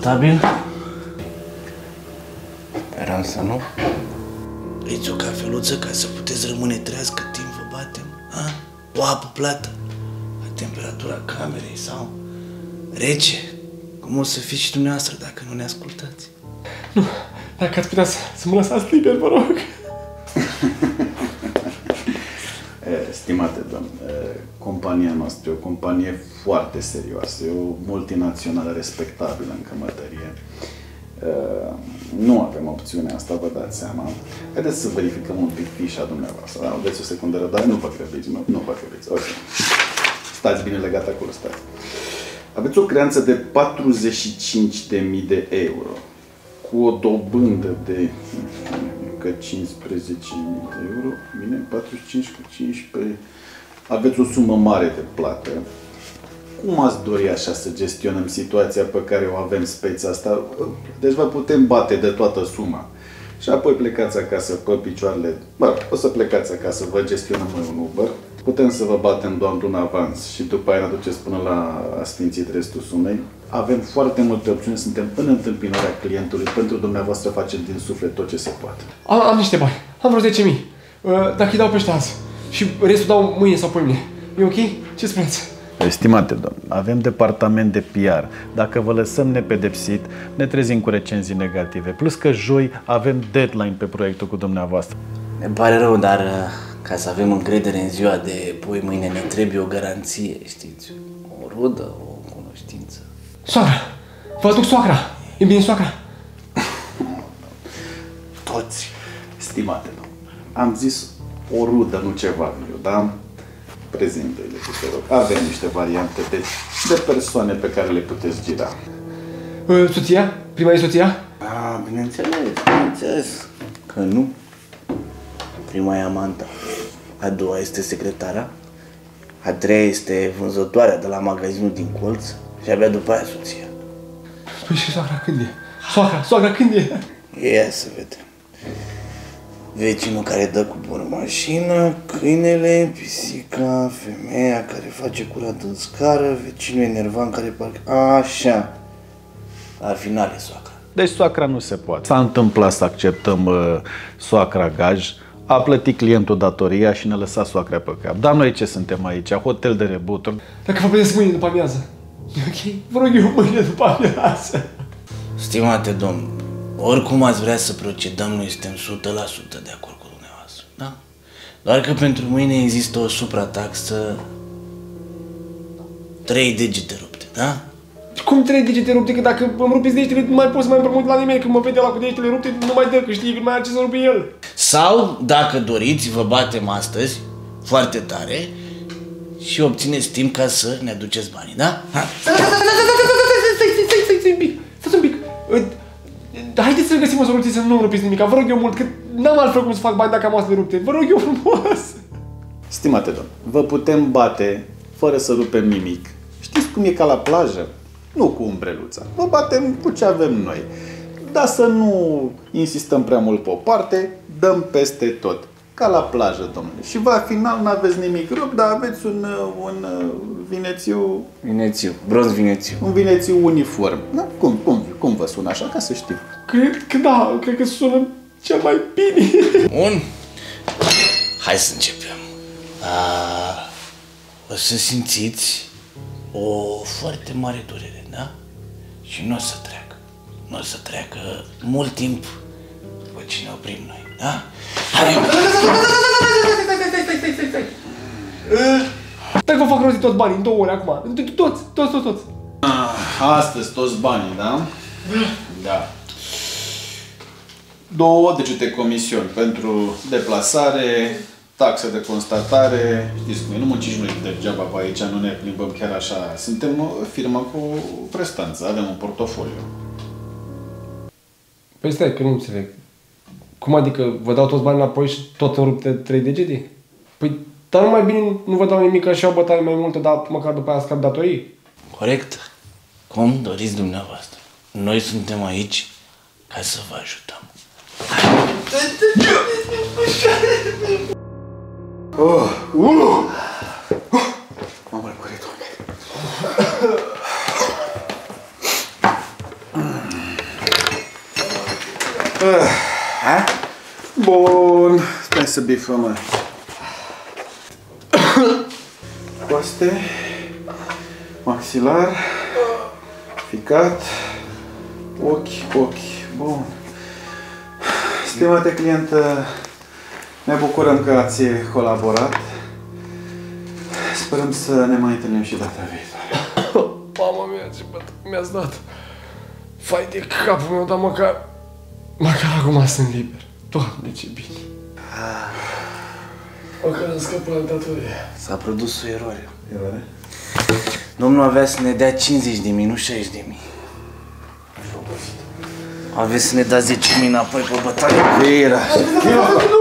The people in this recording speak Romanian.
contabil? Speram să nu. Vreți o cafeluță ca să puteți rămâne treaz cât timp vă batem? Ha? O apă plată? La temperatura camerei sau rece? Cum o să fiți și dumneavoastră dacă nu ne ascultați? Nu, dacă ați putea să mă lăsați liber, vă rog. Stimate domn, compania noastră e o companie foarte serioasă, e o multinațională respectabilă în cămătărie. Nu avem opțiunea asta, vă dați seama. Haideți să verificăm un pic fișa dumneavoastră. Da? Aveți o secundă răbdare? Nu vă grăbiți, nu vă grăbiți. Ok. Stați bine legat acolo, stați. Aveți o creanță de 45.000 de euro cu o dobândă de încă 15.000 de euro. Bine, 45 cu 15. Aveți o sumă mare de plată. Cum ați dori așa să gestionăm situația pe care o avem speța asta? Deci vă putem bate de toată suma. Și apoi plecați acasă pe picioarele. O să plecați acasă, vă gestionăm noi un Uber. Putem să vă batem doar un avans și după aia ne aduceți până la asfințit restul sumei. Avem foarte multe opțiuni, suntem în întâmpinarea clientului. Pentru dumneavoastră facem din suflet tot ce se poate. Am niște bani. Am vreo 10.000. Dacă îi dau pe ăștia azi și restul dau mâine sau poimine. E ok? Ce spuneți? Estimate domn, avem departament de PR. Dacă vă lăsăm nepedepsit, ne trezim cu recenzii negative. Plus că joi avem deadline pe proiectul cu dumneavoastră. Ne pare rău, dar ca să avem încredere în ziua de poi mâine ne trebuie o garanție, știți? O rudă, o cunoștință. Soacra! Vă aduc soacra! E bine, soacra? Toți, stimate domn, am zis o rudă, nu ceva viu, da? Prezintă-le, te rog. Avem niște variante de persoane pe care le puteți gira. Soția? Prima e soția? Bineînțeles că nu. Prima e amanta, a doua este secretara, a treia este vânzătoarea de la magazinul din colț și abia după aia soția. Păi și soacra când e? Soacra când e? Ia să vedem. Vecinul care dă cu bună mașină, câinele, pisica, femeia care face curat în scară, vecinul enervant care parcă... Așa. La final e soacra. Deci soacra nu se poate. S-a întâmplat să acceptăm soacra gaj, a plătit clientul datoria și ne-a lăsat soacra pe cap. Dar noi ce suntem aici? Hotel de rebuturi. Dacă vă vedeți mâine după amiază. Ok? Vă rog eu mâine după amiază. Stimate domn, oricum ați vrea să procedăm, noi suntem 100% de acord cu dumneavoastră, da? Doar că pentru mâine există o suprataxă 3 degete rupte, da? Cum 3 degete rupte? Că dacă îmi rupeți degetele, nu mai pot să mai împrumut la nimeni. Când mă vede ăla cu degetele rupte, nu mai dă, că știi că nu mai are ce să rupe el. Sau, dacă doriți, vă batem astăzi, foarte tare, și obțineți timp ca să ne aduceți banii, da? Stai un pic, stați un pic. Haideți să găsim o soluție să nu rupeți nimic. Vă rog eu mult, că n-am altfel cum să fac bani dacă am oasele rupte. Vă rog eu frumos. Stimate domn, vă putem bate fără să rupem nimic. Știți cum e ca la plajă? Nu cu umbreluța. Vă batem cu ce avem noi. Dar să nu insistăm prea mult pe o parte, dăm peste tot. Ca la plajă, domnule. Și la final nu aveți nimic rupt, dar aveți un vinețiu... Vinețiu, bronz vinețiu. Un vinețiu uniform. Da? Cum vă sună așa, ca să știu? Cred că sună cel mai bine. Bun. Hai să începem. O să simțiți o foarte mare durere, da? Și nu o să treacă. Nu o să treacă mult timp după ce ne oprim noi, da? Hai! Dacă vă fac rost de toți banii în 2 ore acum. Toți. Astăzi toți banii, da? Da. 2 degete comisiuni pentru deplasare, taxe de constatare. Știți cum e, nu muncim noi degeaba pe aici, nu ne plimbăm chiar așa. Suntem o firmă cu prestanță, avem un portofoliu. Păi stai, că nu înțeleg. Cum adică vă dau toți banii înapoi și tot îmi rupte 3 degete? Păi, dar nu mai bine nu vă dau nimic și o bătaie mai multă, dar măcar după aia scap datorii? Corect. Cum doriți dumneavoastră. Noi suntem aici ca să vă ajutăm. M-am răcorit. Bun, stai să bifăm aici. Coaste, maxilar, ficat, ochi. Bun. Stimate clientă, ne bucurăm că ați colaborat. Sperăm să ne mai întâlnim și data viitoare. Mama mea, ce bătă mi-ați dat. Fai de capul meu, dar măcar acum sunt liber. Doamne, ce bine. Măcar am scăpat de datorie. S-a produs o eroare. Eroare? Domnul avea să ne dea 50.000, nu 60.000. Avea să ne dea 10.000 înapoi pe bătaie. Ce era?